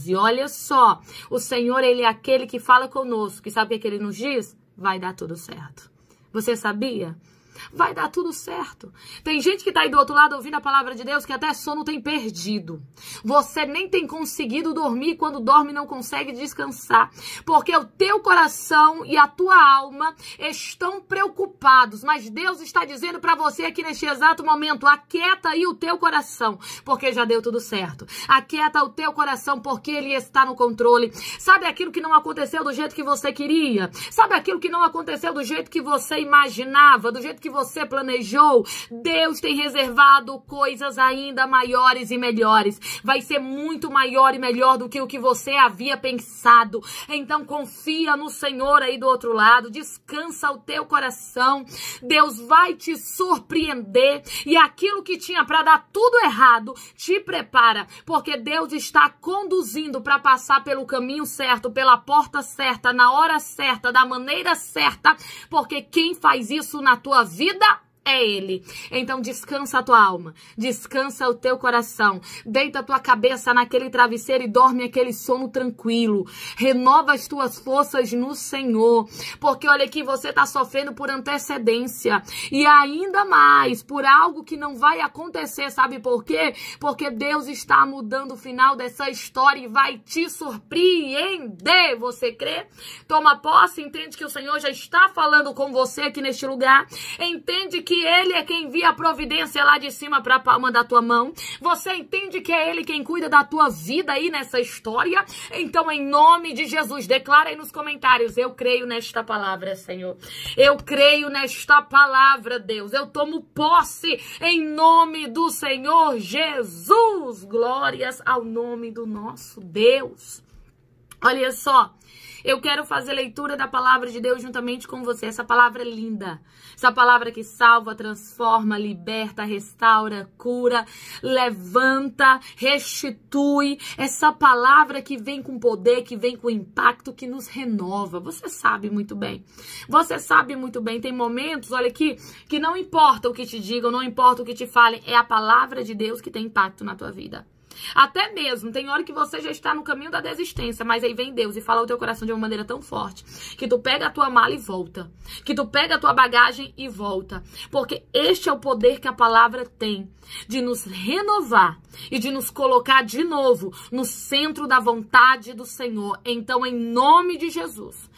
E olha só, o Senhor, ele é aquele que fala conosco. E sabe o que ele nos diz? Vai dar tudo certo. Você sabia? Vai dar tudo certo. Tem gente que tá aí do outro lado ouvindo a palavra de Deus que até sono tem perdido. Você nem tem conseguido dormir, quando dorme não consegue descansar. Porque o teu coração e a tua alma estão preocupados. Mas Deus está dizendo para você aqui neste exato momento, aquieta aí o teu coração, porque já deu tudo certo. Aquieta o teu coração, porque ele está no controle. Sabe aquilo que não aconteceu do jeito que você queria? Sabe aquilo que não aconteceu do jeito que você imaginava, do jeito que você planejou? Deus tem reservado coisas ainda maiores e melhores. Vai ser muito maior e melhor do que o que você havia pensado. Então confia no Senhor aí do outro lado. Descansa o teu coração. Deus vai te surpreender. E aquilo que tinha para dar tudo errado, te prepara. Porque Deus está conduzindo para passar pelo caminho certo, pela porta certa, na hora certa, da maneira certa. Porque quem faz isso na tua vida é Ele. Então descansa a tua alma, descansa o teu coração, deita a tua cabeça naquele travesseiro e dorme aquele sono tranquilo. Renova as tuas forças no Senhor, porque olha aqui, você está sofrendo por antecedência e ainda mais por algo que não vai acontecer. Sabe por quê? Porque Deus está mudando o final dessa história e vai te surpreender. Você crê? Toma posse, entende que o Senhor já está falando com você aqui neste lugar, entende que Ele é quem envia a providência lá de cima para a palma da tua mão. Você entende que é Ele quem cuida da tua vida aí nessa história? Então, em nome de Jesus, declara aí nos comentários: eu creio nesta palavra, Senhor. Eu creio nesta palavra, Deus. Eu tomo posse em nome do Senhor Jesus. Glórias ao nome do nosso Deus. Olha só, eu quero fazer leitura da palavra de Deus juntamente com você. Essa palavra é linda. Essa palavra que salva, transforma, liberta, restaura, cura, levanta, restitui. Essa palavra que vem com poder, que vem com impacto, que nos renova. Você sabe muito bem. Você sabe muito bem. Tem momentos, olha aqui, que não importa o que te digam, não importa o que te falem. É a palavra de Deus que tem impacto na tua vida. Até mesmo, tem hora que você já está no caminho da desistência, mas aí vem Deus e fala ao teu coração de uma maneira tão forte, que tu pega a tua mala e volta, que tu pega a tua bagagem e volta, porque este é o poder que a palavra tem, de nos renovar e de nos colocar de novo no centro da vontade do Senhor. Então, em nome de Jesus,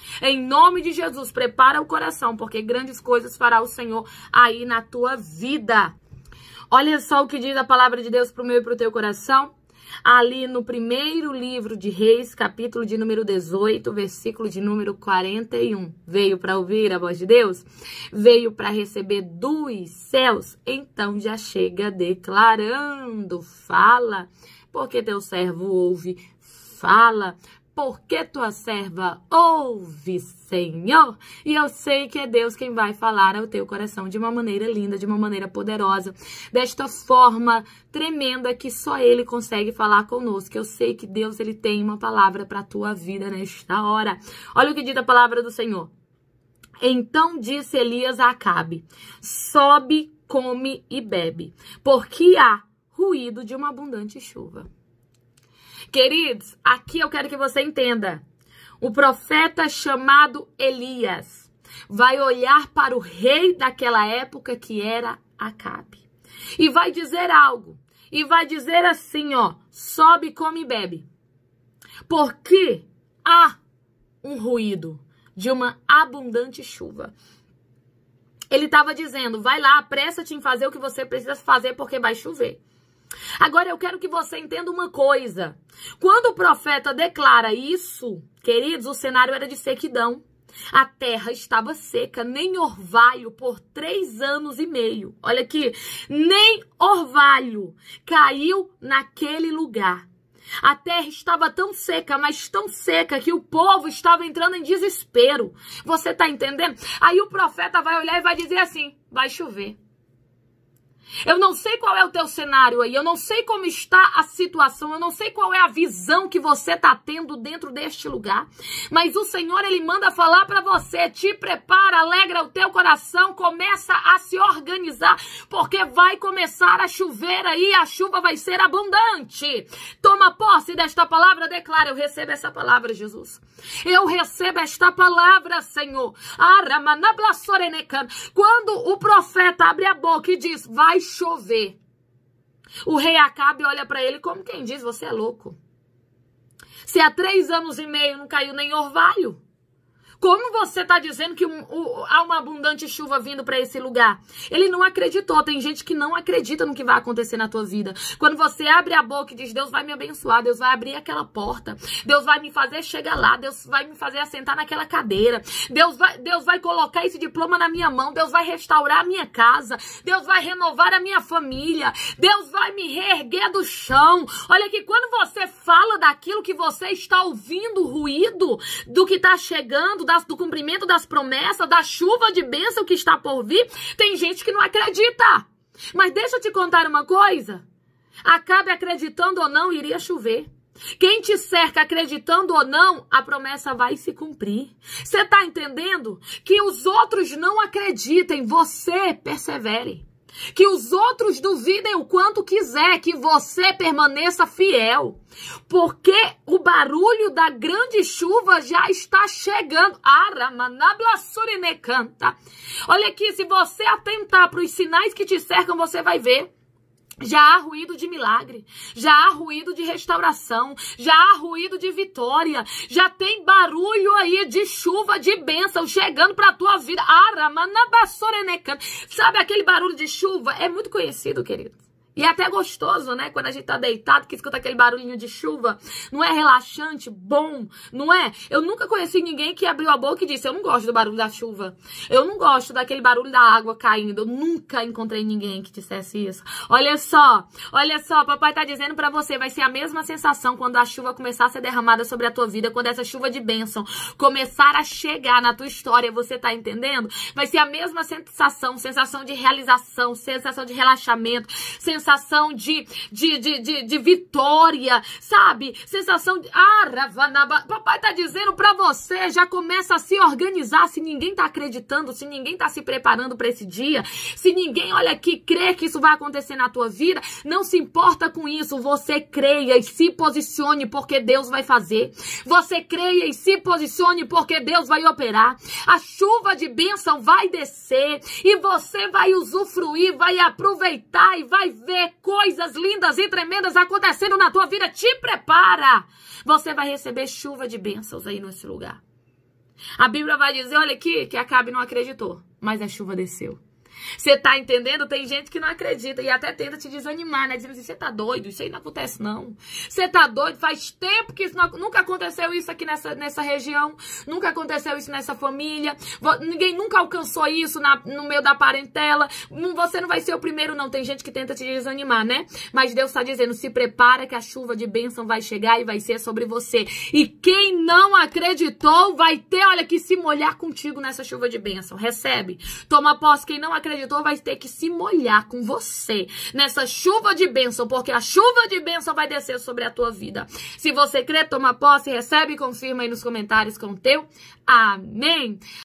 prepara o coração, porque grandes coisas fará o Senhor aí na tua vida. Olha só o que diz a palavra de Deus para o meu e para o teu coração. Ali no primeiro livro de Reis, capítulo de número 18, versículo de número 41. Veio para ouvir a voz de Deus? Veio para receber dos céus? Então já chega declarando. Fala, porque teu servo ouve. Fala, porque tua serva ouve, Senhor. E eu sei que é Deus quem vai falar ao teu coração de uma maneira linda, de uma maneira poderosa, desta forma tremenda que só Ele consegue falar conosco. Eu sei que Deus, Ele tem uma palavra para a tua vida nesta hora. Olha o que diz a palavra do Senhor. Então disse Elias a Acabe: sobe, come e bebe, porque há ruído de uma abundante chuva. Queridos, aqui eu quero que você entenda. O profeta chamado Elias vai olhar para o rei daquela época, que era Acabe, e vai dizer algo. E vai dizer assim, ó: sobe, come e bebe, porque há um ruído de uma abundante chuva. Ele estava dizendo: vai lá, apressa-te em fazer o que você precisa fazer, porque vai chover. Agora eu quero que você entenda uma coisa. Quando o profeta declara isso, queridos, o cenário era de sequidão. A terra estava seca, nem orvalho por 3 anos e meio. Olha aqui, nem orvalho caiu naquele lugar. A terra estava tão seca, mas tão seca, que o povo estava entrando em desespero. Você está entendendo? Aí o profeta vai olhar e vai dizer assim: vai chover. Eu não sei qual é o teu cenário aí, eu não sei como está a situação, eu não sei qual é a visão que você está tendo dentro deste lugar, mas o Senhor, Ele manda falar para você, te prepara, alegra o teu coração, começa a se organizar, porque vai começar a chover aí, a chuva vai ser abundante. Toma posse desta palavra, declara, eu recebo essa palavra, Jesus. Eu recebo esta palavra, Senhor. Quando o profeta abre a boca e diz, vai chover, o rei Acabe olha para ele como quem diz, você é louco. Se há 3 anos e meio não caiu nem orvalho, como você está dizendo que há uma abundante chuva vindo para esse lugar? Ele não acreditou. Tem gente que não acredita no que vai acontecer na tua vida. Quando você abre a boca e diz, Deus vai me abençoar, Deus vai abrir aquela porta, Deus vai me fazer chegar lá, Deus vai me fazer assentar naquela cadeira, Deus vai colocar esse diploma na minha mão, Deus vai restaurar a minha casa, Deus vai renovar a minha família, Deus vai me reerguer do chão. Olha que quando você fala daquilo que você está ouvindo, o ruído do que está chegando, do cumprimento das promessas, da chuva de bênção que está por vir, tem gente que não acredita. Mas deixa eu te contar uma coisa. Acabe acreditando ou não, iria chover. Quem te cerca acreditando ou não, a promessa vai se cumprir. Você está entendendo? Que os outros não acreditem, você persevere. Que os outros duvidem o quanto quiser, que você permaneça fiel. Porque o barulho da grande chuva já está chegando. Olha aqui, se você atentar para os sinais que te cercam, você vai ver. Já há ruído de milagre, já há ruído de restauração, já há ruído de vitória, já tem barulho aí de chuva, de bênção chegando pra tua vida. Sabe aquele barulho de chuva? É muito conhecido, querido. E é até gostoso, né? Quando a gente tá deitado, que escuta aquele barulhinho de chuva. Não é relaxante, bom, não é? Eu nunca conheci ninguém que abriu a boca e disse, eu não gosto do barulho da chuva. Eu não gosto daquele barulho da água caindo. Eu nunca encontrei ninguém que dissesse isso. Olha só, papai tá dizendo pra você, vai ser a mesma sensação quando a chuva começar a ser derramada sobre a tua vida, quando essa chuva de bênção começar a chegar na tua história, você tá entendendo? Vai ser a mesma sensação de realização, sensação de relaxamento, sensação de vitória, sabe? Sensação de... Papai tá dizendo pra você, já começa a se organizar, se ninguém tá acreditando, se ninguém tá se preparando pra esse dia, se ninguém, olha aqui, crê que isso vai acontecer na tua vida, não se importa com isso, você creia e se posicione porque Deus vai fazer. Você creia e se posicione porque Deus vai operar. A chuva de bênção vai descer e você vai usufruir, vai aproveitar e vai ver coisas lindas e tremendas acontecendo na tua vida. Te prepara. Você vai receber chuva de bênçãos aí nesse lugar. A Bíblia vai dizer, olha aqui, que Acabe não acreditou, mas a chuva desceu. Você tá entendendo? Tem gente que não acredita e até tenta te desanimar, né? Dizendo assim, você tá doido, isso aí não acontece não. Você tá doido, faz tempo que isso nunca aconteceu isso aqui nessa região, nunca aconteceu isso nessa família, ninguém nunca alcançou isso no meio da parentela, você não vai ser o primeiro não. Tem gente que tenta te desanimar, né? Mas Deus tá dizendo, se prepara que a chuva de bênção vai chegar e vai ser sobre você. E quem não acreditou vai ter, olha, que se molhar contigo nessa chuva de bênção. Recebe? Toma posse. Quem não acreditou vai ter que se molhar com você nessa chuva de bênção, porque a chuva de bênção vai descer sobre a tua vida. Se você crê, toma posse, recebe e confirma aí nos comentários com o teu amém.